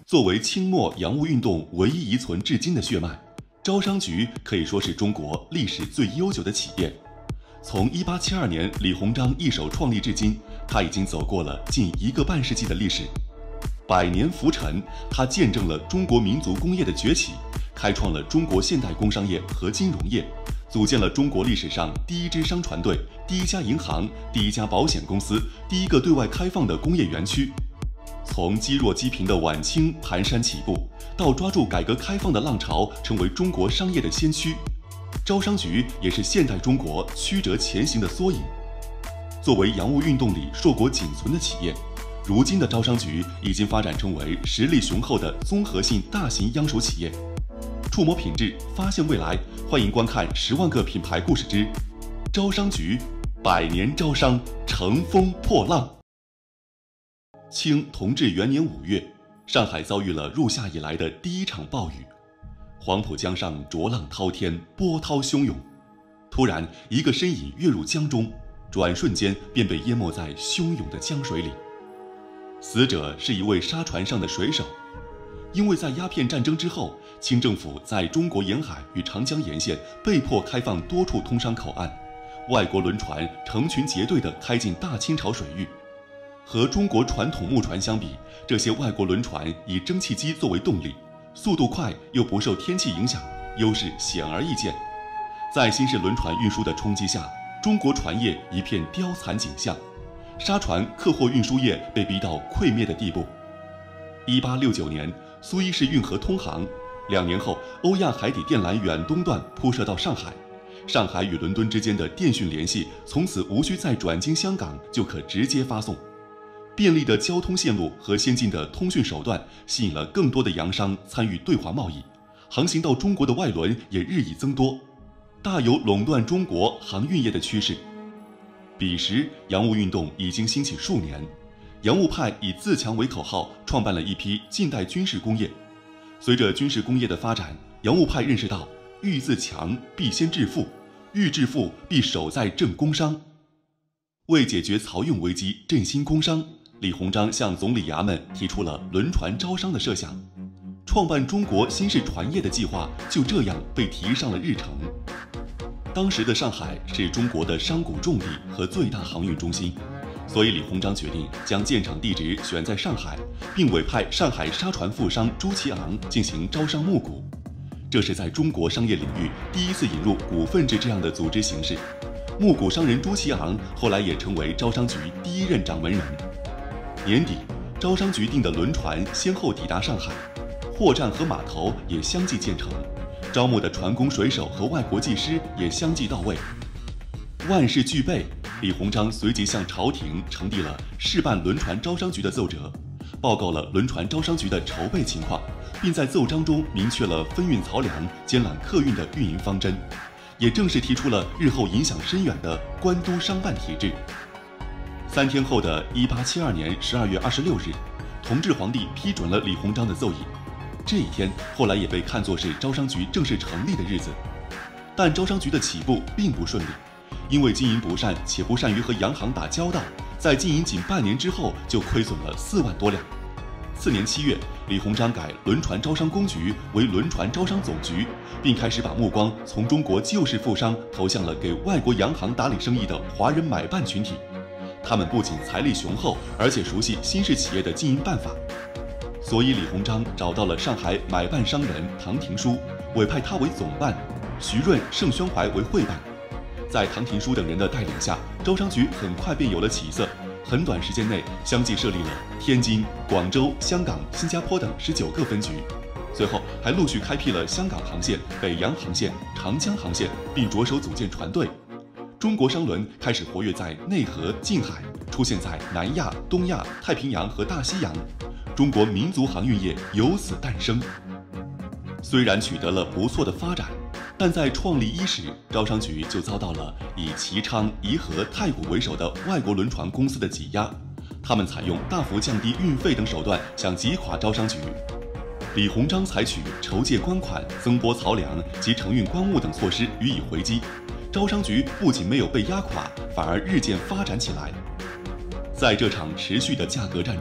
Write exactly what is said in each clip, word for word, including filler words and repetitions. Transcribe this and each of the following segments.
作为清末洋务运动唯一遗存至今的血脉，招商局可以说是中国历史最悠久的企业。从一八七二年李鸿章一手创立至今，它已经走过了近一个半世纪的历史。百年浮沉，它见证了中国民族工业的崛起，开创了中国现代工商业和金融业，组建了中国历史上第一支商船队、第一家银行、第一家保险公司、第一个对外开放的工业园区。从积弱积贫的晚清蹒跚起步，到抓住改革开放的浪潮，成为中国商业的先驱。招商局也是现代中国曲折前行的缩影。作为洋务运动里硕果仅存的企业，如今的招商局已经发展成为实力雄厚的综合性大型央属企业。触摸品质，发现未来，欢迎观看《十万个品牌故事之招商局百年招商，乘风破浪》。清同治元年五月，上海遭遇了入夏以来的第一场暴雨，黄浦江上浊浪滔天，波涛汹涌。突然，一个身影跃入江中，转瞬间便被淹没在汹涌的江水里。死者是一位沙船上的水手。因为在鸦片战争之后，清政府在中国沿海与长江沿线被迫开放多处通商口岸，外国轮船成群结队地开进大清朝水域。和中国传统木船相比，这些外国轮船以蒸汽机作为动力，速度快又不受天气影响，优势显而易见。在新式轮船运输的冲击下，中国船业一片凋残景象，沙船客货运输业被逼到溃灭的地步。一八六九年，苏伊士运河通航，两年后，欧亚海底电缆远东段铺设到上海，上海与伦敦之间的电讯联系从此无需再转经香港就可直接发送。便利的交通线路和先进的通讯手段吸引了更多的洋商参与对华贸易，航行到中国的外轮也日益增多，大有垄断中国航运业的趋势。彼时，洋务运动已经兴起数年，洋务派以自强为口号，创办了一批近代军事工业。随着军事工业的发展，洋务派认识到，欲自强必先致富，欲致富必守在振工商。为解决漕运危机，振兴工商，李鸿章向总理衙门提出了轮船招商的设想，创办中国新式船业的计划就这样被提上了日程。当时的上海是中国的商贾重地和最大航运中心，所以李鸿章决定将建厂地址选在上海，并委派上海沙船富商朱其昂进行招商募股。这是在中国商业领域第一次引入股份制这样的组织形式。募股商人朱其昂后来也成为招商局第一任掌门人。年底，招商局订的轮船先后抵达上海，货站和码头也相继建成，招募的船工、水手和外国技师也相继到位。万事俱备，李鸿章随即向朝廷呈递了试办轮船招商局的奏折，报告了轮船招商局的筹备情况，并在奏章中明确了分运漕粮、兼揽客运的运营方针，也正式提出了日后影响深远的官督商办体制。三天后的一八七二年十二月二十六日，同治皇帝批准了李鸿章的奏议。这一天后来也被看作是招商局正式成立的日子。但招商局的起步并不顺利，因为经营不善且不善于和洋行打交道，在经营仅半年之后就亏损了四万多两。次年七月，李鸿章改轮船招商公局为轮船招商总局，并开始把目光从中国旧式富商投向了给外国洋行打理生意的华人买办群体。他们不仅财力雄厚，而且熟悉新式企业的经营办法。所以李鸿章找到了上海买办商人唐廷枢，委派他为总办，徐润、盛宣怀为会办。在唐廷枢等人的带领下，招商局很快便有了起色。很短时间内，相继设立了天津、广州、香港、新加坡等十九个分局，随后还陆续开辟了香港航线、北洋航线、长江航线，并着手组建船队。中国商轮开始活跃在内河、近海，出现在南亚、东亚、太平洋和大西洋，中国民族航运业由此诞生。虽然取得了不错的发展，但在创立伊始，招商局就遭到了以旗昌、怡和、太古为首的外国轮船公司的挤压，他们采用大幅降低运费等手段，想击垮招商局。李鸿章采取筹借官款、增拨漕粮及承运官务等措施予以回击，招商局不仅没有被压垮，反而日渐发展起来。在这场持续的价格战中，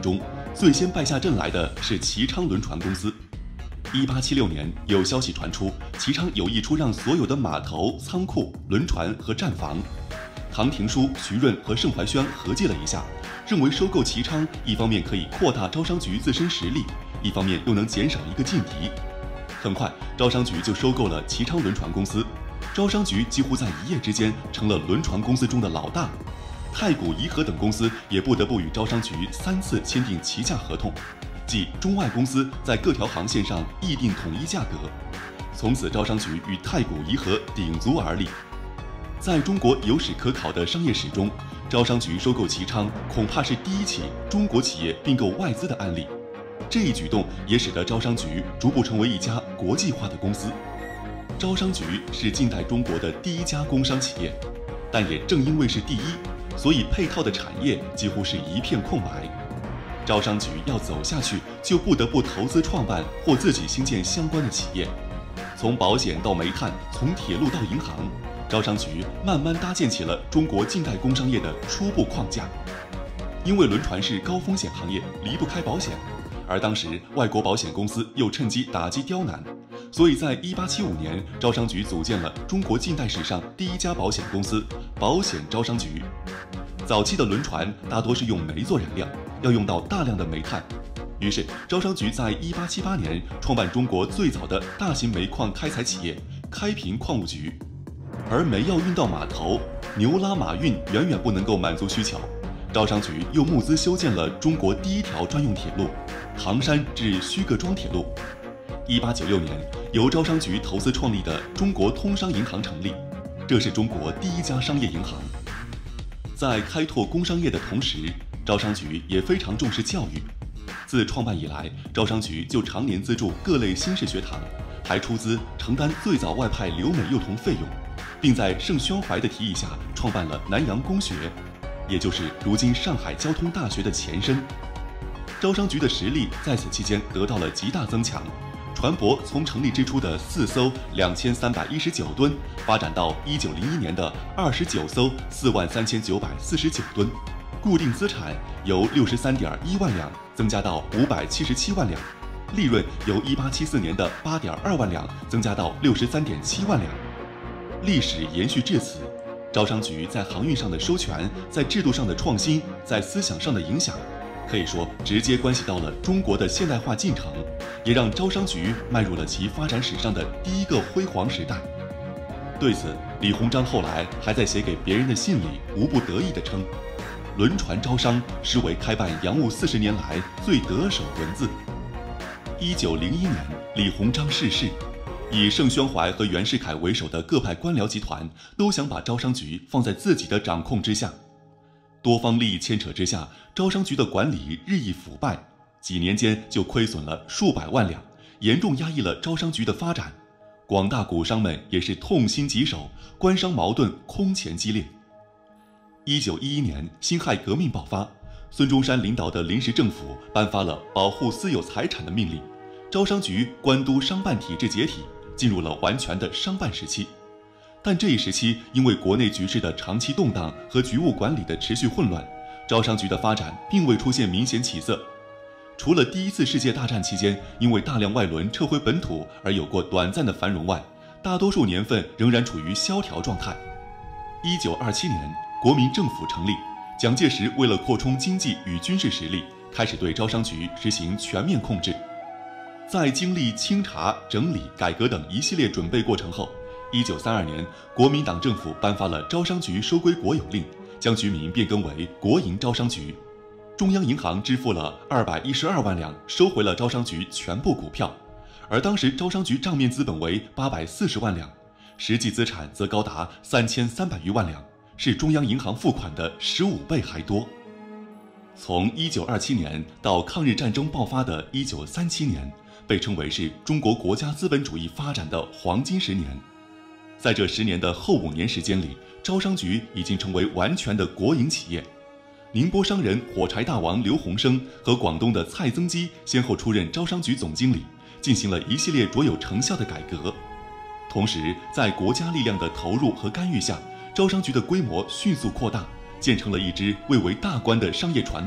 最先败下阵来的是齐昌轮船公司。一八七六年，有消息传出，齐昌有意出让所有的码头、仓库、轮船和站房。唐廷枢、徐润和盛怀宣合计了一下，认为收购齐昌，一方面可以扩大招商局自身实力，一方面又能减少一个劲敌。很快，招商局就收购了齐昌轮船公司，招商局几乎在一夜之间成了轮船公司中的老大。太古、怡和等公司也不得不与招商局三次签订齐价合同，即中外公司在各条航线上议定统一价格。从此，招商局与太古、怡和鼎足而立。在中国有史可考的商业史中，招商局收购齐昌恐怕是第一起中国企业并购外资的案例。这一举动也使得招商局逐步成为一家国际化的公司。招商局是近代中国的第一家工商企业，但也正因为是第一，所以配套的产业几乎是一片空白。招商局要走下去，就不得不投资创办或自己兴建相关的企业。从保险到煤炭，从铁路到银行，招商局慢慢搭建起了中国近代工商业的初步框架。因为轮船是高风险行业，离不开保险，而当时外国保险公司又趁机打击刁难，所以在一八七五年，招商局组建了中国近代史上第一家保险公司——保险招商局。早期的轮船大多是用煤做燃料，要用到大量的煤炭，于是招商局在一八七八年创办中国最早的大型煤矿开采企业开平矿务局。而煤要运到码头，牛拉马运远远不能够满足需求，招商局又募资修建了中国第一条专用铁路——唐山至徐各庄铁路。一八九六年，由招商局投资创立的中国通商银行成立，这是中国第一家商业银行。在开拓工商业的同时，招商局也非常重视教育。自创办以来，招商局就常年资助各类新式学堂，还出资承担最早外派留美幼童费用，并在盛宣怀的提议下创办了南洋公学，也就是如今上海交通大学的前身。招商局的实力在此期间得到了极大增强，船舶从成立之初的四艘两千三百一十九吨，发展到一九零一年的二十九艘四万三千九百四十九吨，固定资产由六十三点一万两增加到五百七十七万两，利润由一八七四年的八点二万两增加到六十三点七万两。历史延续至此，招商局在航运上的收权，在制度上的创新，在思想上的影响，可以说直接关系到了中国的现代化进程，也让招商局迈入了其发展史上的第一个辉煌时代。对此，李鸿章后来还在写给别人的信里无不得意地称：“轮船招商实为开办洋务四十年来最得手文字。”一九零一年，李鸿章逝世，以盛宣怀和袁世凯为首的各派官僚集团都想把招商局放在自己的掌控之下。多方利益牵扯之下，招商局的管理日益腐败，几年间就亏损了数百万两，严重压抑了招商局的发展。广大股商们也是痛心疾首，官商矛盾空前激烈。一九一一年，辛亥革命爆发，孙中山领导的临时政府颁发了保护私有财产的命令，招商局官督商办体制解体，进入了完全的商办时期。但这一时期因为国内局势的长期动荡和局务管理的持续混乱，招商局的发展并未出现明显起色。除了第一次世界大战期间因为大量外轮撤回本土而有过短暂的繁荣外，大多数年份仍然处于萧条状态。一九二七年，国民政府成立，蒋介石为了扩充经济与军事实力，开始对招商局实行全面控制。在经历清查、整理、改革等一系列准备过程后，一九三二年，国民党政府颁发了招商局收归国有令，将局名变更为国营招商局。中央银行支付了二百一十二万两，收回了招商局全部股票，而当时招商局账面资本为八百四十万两，实际资产则高达三千三百余万两，是中央银行付款的十五倍还多。从一九二七年到抗日战争爆发的一九三七年，被称为是中国国家资本主义发展的黄金十年。在这十年的后五年时间里，招商局已经成为完全的国营企业。宁波商人火柴大王刘鸿生和广东的蔡增基先后出任招商局总经理，进行了一系列卓有成效的改革。同时，在国家力量的投入和干预下，招商局的规模迅速扩大，建成了一支蔚为大观的商业船队，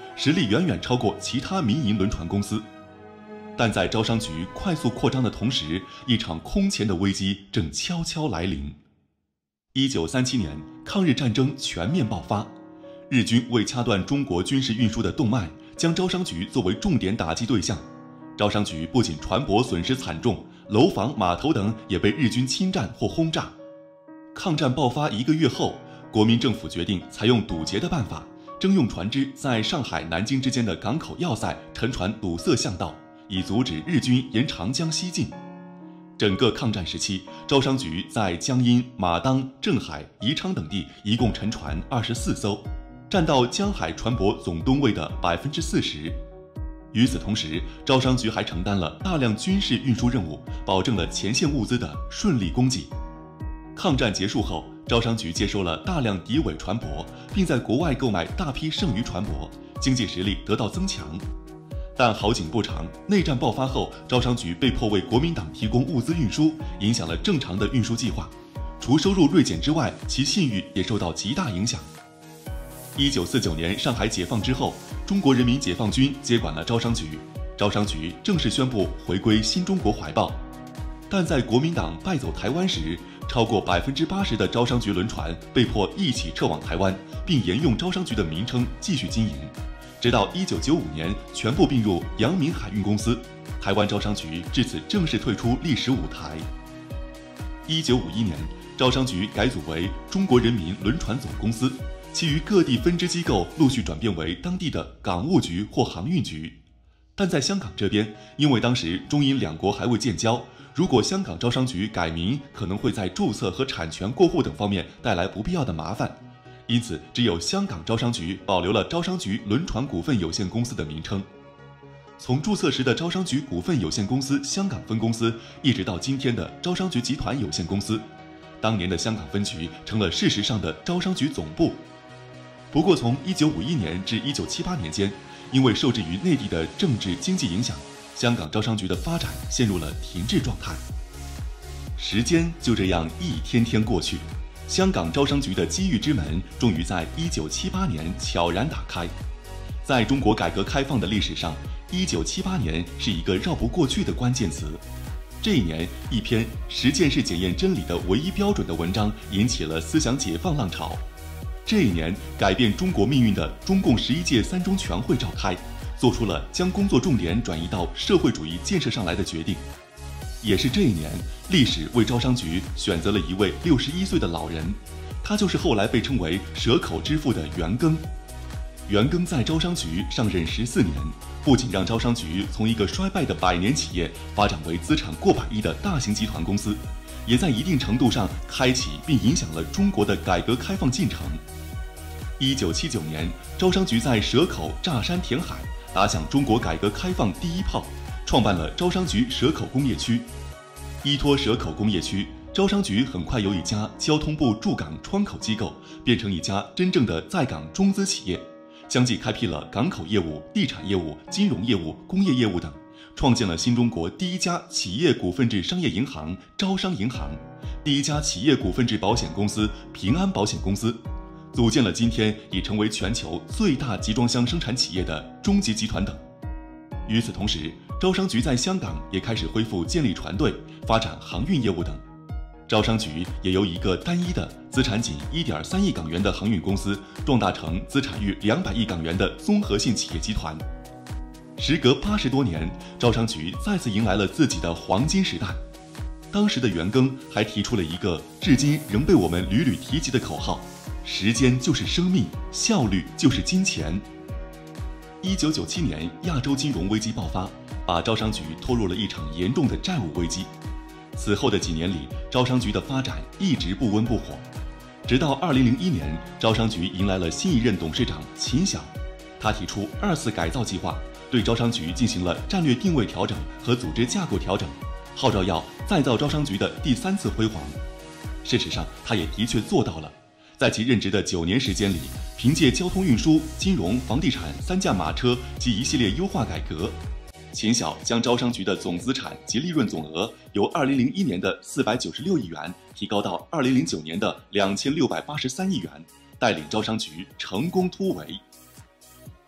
实力远远超过其他民营轮船公司。但在招商局快速扩张的同时，一场空前的危机正悄悄来临。一九三七年，抗日战争全面爆发，日军为掐断中国军事运输的动脉，将招商局作为重点打击对象。招商局不仅船舶损失惨重，楼房、码头等也被日军侵占或轰炸。抗战爆发一个月后，国民政府决定采用堵截的办法，征用船只在上海、南京之间的港口要塞沉船堵塞巷道，以阻止日军沿长江西进。整个抗战时期，招商局在江阴、马当、镇海、宜昌等地一共沉船二十四艘，占到江海船舶总吨位的百分之四十。与此同时，招商局还承担了大量军事运输任务，保证了前线物资的顺利供给。抗战结束后，招商局接收了大量敌伪船舶，并在国外购买大批剩余船舶，经济实力得到增强。但好景不长，内战爆发后，招商局被迫为国民党提供物资运输，影响了正常的运输计划。除收入锐减之外，其信誉也受到极大影响。一九四九年上海解放之后，中国人民解放军接管了招商局，招商局正式宣布回归新中国怀抱。但在国民党败走台湾时，超过百分之八十的招商局轮船被迫一起撤往台湾，并沿用招商局的名称继续经营，直到一九九五年全部并入阳明海运公司，台湾招商局至此正式退出历史舞台。一九五一年，招商局改组为中国人民轮船总公司，其余各地分支机构陆续转变为当地的港务局或航运局。但在香港这边，因为当时中英两国还未建交，如果香港招商局改名，可能会在注册和产权过户等方面带来不必要的麻烦，因此只有香港招商局保留了招商局轮船股份有限公司的名称。从注册时的招商局股份有限公司香港分公司，一直到今天的招商局集团有限公司，当年的香港分局成了事实上的招商局总部。不过从一九五一年至一九七八年间，因为受制于内地的政治经济影响，香港招商局的发展陷入了停滞状态。时间就这样一天天过去，香港招商局的机遇之门终于在一九七八年悄然打开。在中国改革开放的历史上，一九七八年是一个绕不过去的关键词。这一年，一篇实践是检验真理的唯一标准的文章引起了思想解放浪潮。这一年，改变中国命运的中共十一届三中全会召开，做出了将工作重点转移到社会主义建设上来的决定。也是这一年，历史为招商局选择了一位六十一岁的老人，他就是后来被称为蛇口之父的袁庚。袁庚在招商局上任十四年，不仅让招商局从一个衰败的百年企业发展为资产过百亿的大型集团公司，也在一定程度上开启并影响了中国的改革开放进程。一九七九年，招商局在蛇口炸山填海，打响中国改革开放第一炮，创办了招商局蛇口工业区。依托蛇口工业区，招商局很快由一家交通部驻港窗口机构变成一家真正的在港中资企业，相继开辟了港口业务、地产业务、金融业务、工业业务等，创建了新中国第一家企业股份制商业银行招商银行，第一家企业股份制保险公司平安保险公司，组建了今天已成为全球最大集装箱生产企业的中集集团等。与此同时，招商局在香港也开始恢复建立船队，发展航运业务等。招商局也由一个单一的资产仅 一点三亿港元的航运公司壮大成资产逾两百亿港元的综合性企业集团。时隔八十多年，招商局再次迎来了自己的黄金时代。当时的袁庚还提出了一个至今仍被我们屡屡提及的口号：时间就是生命，效率就是金钱。一九九七年，亚洲金融危机爆发，把招商局拖入了一场严重的债务危机。此后的几年里，招商局的发展一直不温不火，直到二零零一年，招商局迎来了新一任董事长秦晓，他提出二次改造计划，对招商局进行了战略定位调整和组织架构调整，号召要再造招商局的第三次辉煌。事实上，他也的确做到了。在其任职的九年时间里，凭借交通运输、金融、房地产三驾马车及一系列优化改革，秦晓将招商局的总资产及利润总额由二零零一年的四百九十六亿元提高到二零零九年的两千六百八十三亿元，带领招商局成功突围。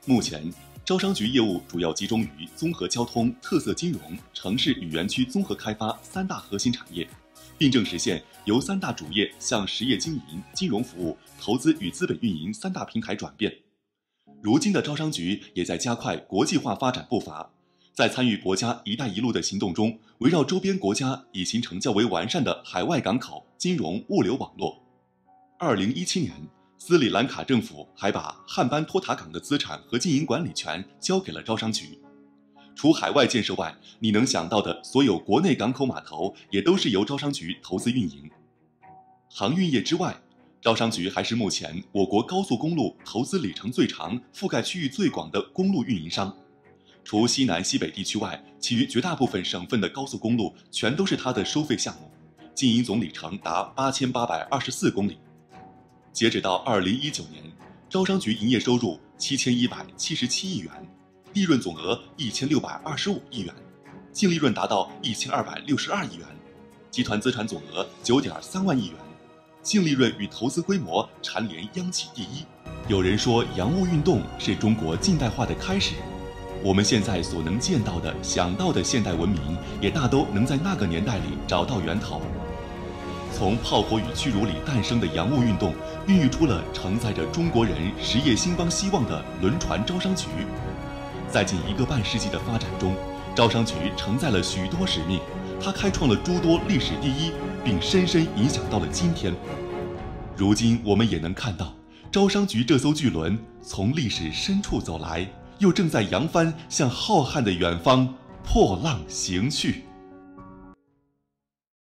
目前，招商局业务主要集中于综合交通、特色金融、城市与园区综合开发三大核心产业，并正实现由三大主业向实业经营、金融服务、投资与资本运营三大平台转变。如今的招商局也在加快国际化发展步伐，在参与国家“一带一路”的行动中，围绕周边国家已形成较为完善的海外港口、金融、物流网络。二零一七年，斯里兰卡政府还把汉班托塔港的资产和经营管理权交给了招商局。除海外建设外，你能想到的所有国内港口码头也都是由招商局投资运营。航运业之外，招商局还是目前我国高速公路投资里程最长、覆盖区域最广的公路运营商。除西南西北地区外，其余绝大部分省份的高速公路全都是它的收费项目，经营总里程达八千八百二十四公里。截止到二零一九年，招商局营业收入七千一百七十七亿元，利润总额一千六百二十五亿元，净利润达到一千二百六十二亿元，集团资产总额九点三万亿元，净利润与投资规模蝉联央企第一。有人说，洋务运动是中国近代化的开始。我们现在所能见到的、想到的现代文明，也大都能在那个年代里找到源头。从炮火与屈辱里诞生的洋务运动，孕育出了承载着中国人实业兴邦希望的轮船招商局。在近一个半世纪的发展中，招商局承载了许多使命，它开创了诸多历史第一，并深深影响到了今天。如今我们也能看到，招商局这艘巨轮从历史深处走来，又正在扬帆向浩瀚的远方破浪行去。